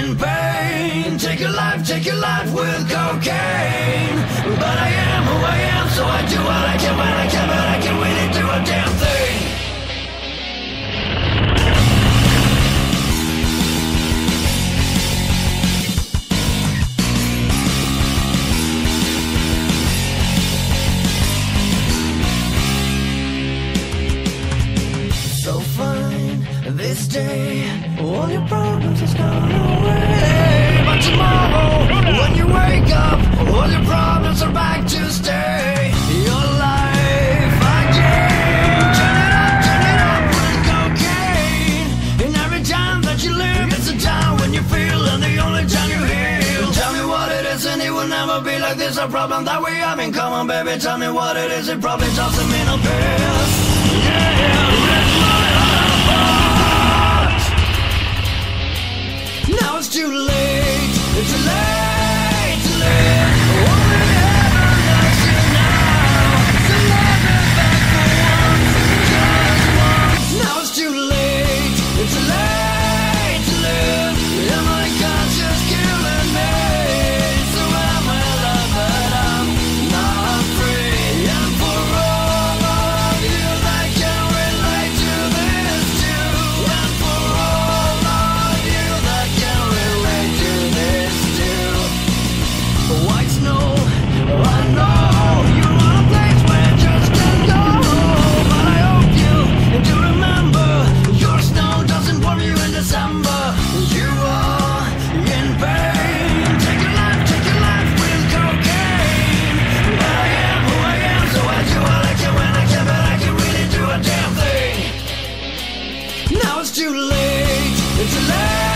in pain. Take your life with cocaine. But I am who I am, so I do what I can when I can, but I can't really do a damn thing. So fine, this day, all your problems has gone away. But tomorrow, when you wake up, all your problems are back to stay. Your life again. Turn it up with cocaine. And every time that you live, it's a time when you feel, and the only time you heal. Tell me what it is, and it will never be like this. A problem that we have in common, baby. Tell me what it is, it probably doesn't mean a piss. Yeah, rip my heart apart. Now it's too late, it's too late to live. Only heaven knows you now. So let me back for once, just once. Now it's too late, it's too late to live. And my conscience killing me. So I'm in love, but I'm not free. And for all of you that can relate to this too, and for all of you that can relate to this too. White snow, I know you want a place where you just can't go. But I hope you do remember, your snow doesn't warm you in December. You are in pain. Take your life with cocaine. But I am who I am, so I do what I can when I can, but I can't really do a damn thing. Now it's too late, it's too late.